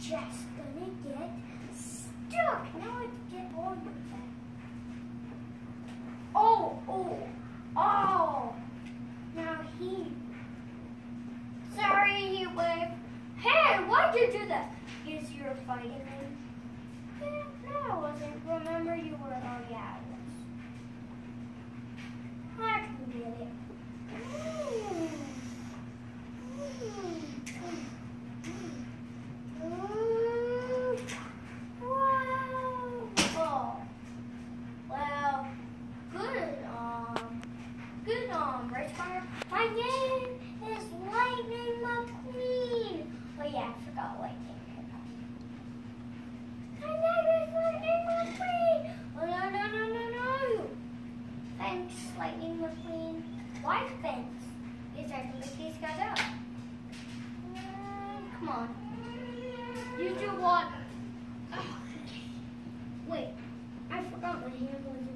just gonna get stuck. Now I get all of that. Oh! Now sorry, he waved. Hey, why'd you do that? Because you were fighting him. Yeah, no, I wasn't. Remember you were, oh yeah, I was. I can get it. Right, my name is Lightning McQueen. Oh yeah, I forgot Lightning. My name is Lightning McQueen. Oh no. Thanks, Lightning McQueen. Why fence? Because I can make these guys up. Come on. You do what? Oh, wait, I forgot my hand was